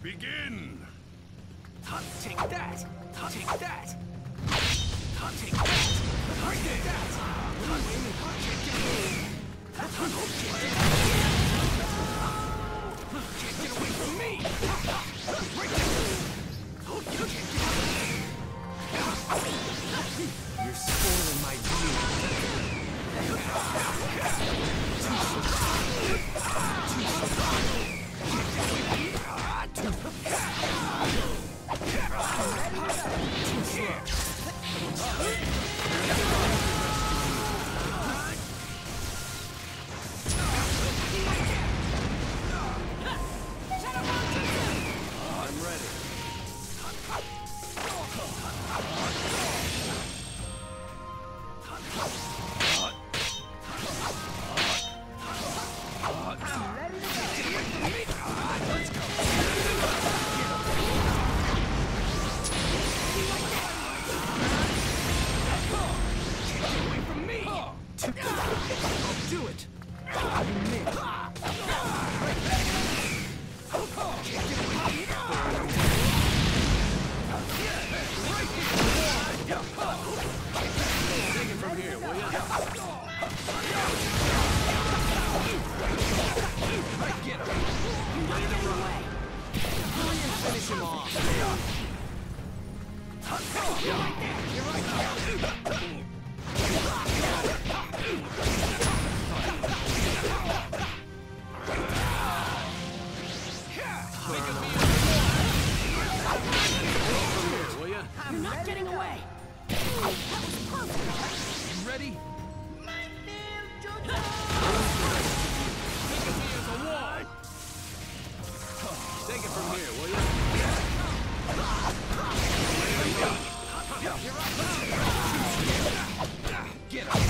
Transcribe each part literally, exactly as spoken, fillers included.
Begin! Take that! Take that! Take that! Take that! Can't get away from me! You're spoiling my view. I'm ready. Do it! Take it from here, will ya? Get him! You ready to run? Finish him off! You're right there! You're right there! You're not getting away! That was perfect! You ready? My dear Think of me as a wall! Take it from here, will you? Get him!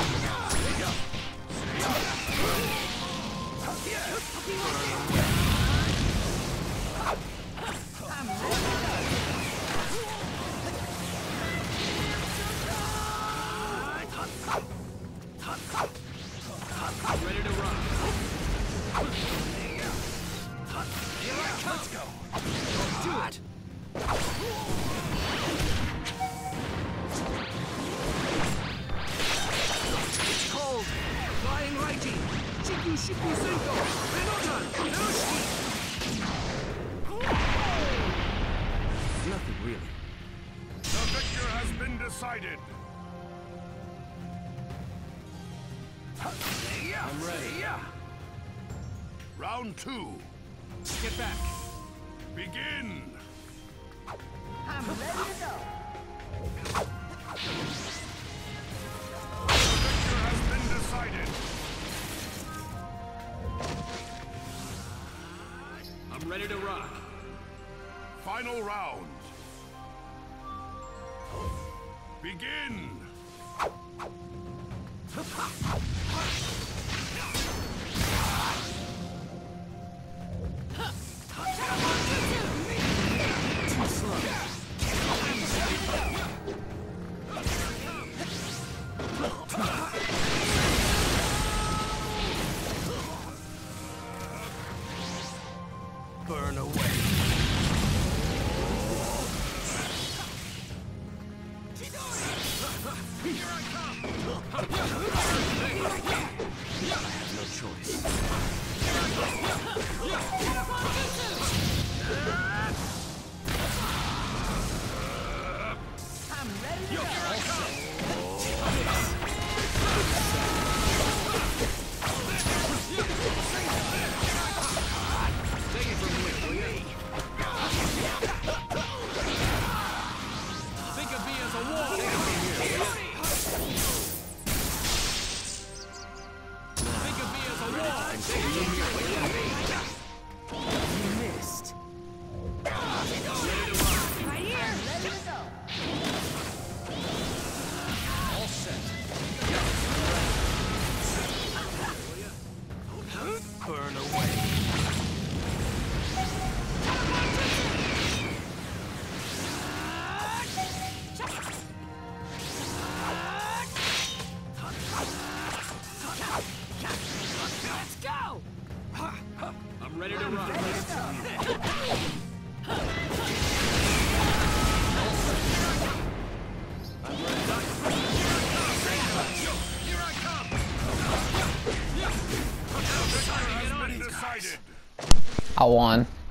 Ready to run. Let's go. Do it. It's cold. Flying righty. Chiku Shiku Senko. Renotan. Narushiki. Nothing really. The victor has been decided. I'm ready. Round two. Get back. Begin! I'm ready to go! The victor has been decided. I'm ready to rock. Final round. Begin! Too slow. Burn away. Here I come! I have no choice. I'm ready to go! Here I come! Take it from here, will you? Think of me as a wall! Take it from here, will you? Think of me as a wall! Take it from here, will you? You missed. Right here! I'm ready to go! All set. Burn away. Let's go! I'm ready to run. Ready to go! Decided. I won.